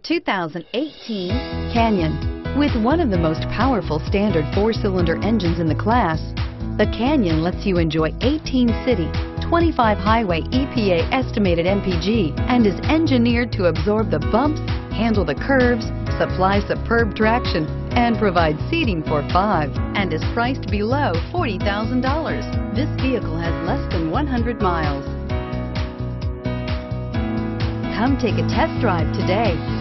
2018 Canyon. With one of the most powerful standard 4-cylinder engines in the class, the Canyon lets you enjoy 18 city, 25 highway EPA estimated MPG and is engineered to absorb the bumps, handle the curves, supply superb traction, and provide seating for 5, and is priced below $40,000. This vehicle has less than 100 miles. Come take a test drive today.